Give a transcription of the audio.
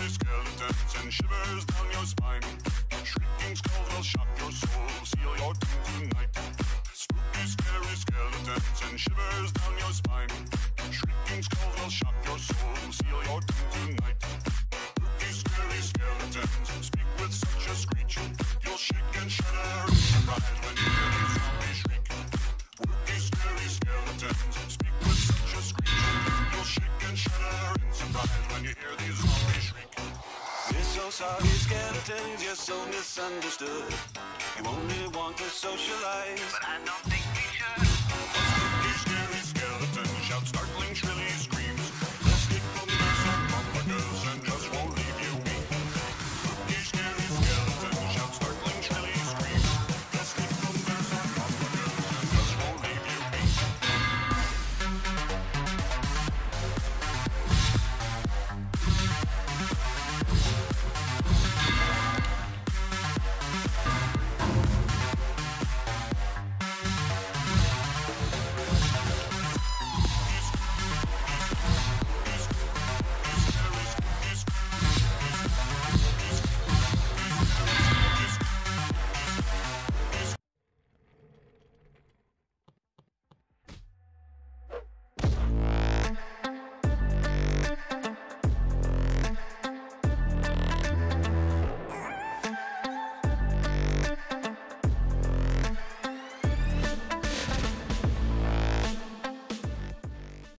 scary skeletons and shivers down your spine. Shrieking skulls will shock your soul, seal your doom tonight. Spooky, scary skeletons and shivers down your spine. Shrieking skulls will shock your soul, seal your doom tonight. Spooky, scary skeletons speak with such a screech. You'll shake and shudder in surprise when you hear these zombies shriek. Spooky, scary skeletons speak with such a screech. You'll shake and shudder in surprise when you hear these zombies shriek. We're so sorry, skeletons, you're so misunderstood. You only want to socialize, but I don't think